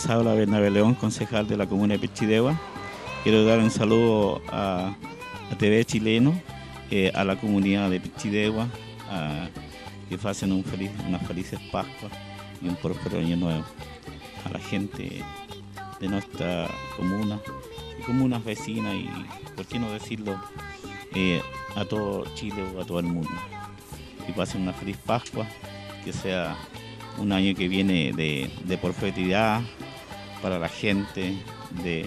Les habla Bernabé León, concejal de la comuna de Pichidegua. Quiero dar un saludo a TV Chileno, a la comunidad de Pichidegua, que pasen unas felices Pascuas y un próspero año nuevo. A la gente de nuestra comuna y comunas vecinas y, por qué no decirlo, a todo Chile o a todo el mundo. Que pasen una feliz Pascua, que sea un año que viene de prosperidad para la gente, de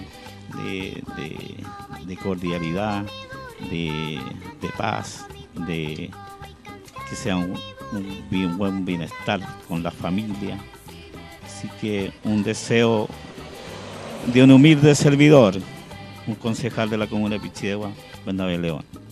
cordialidad, de paz, que sea un buen bienestar con la familia. Así que un deseo de un humilde servidor, un concejal de la comuna de Pichidegua, Bernabé León.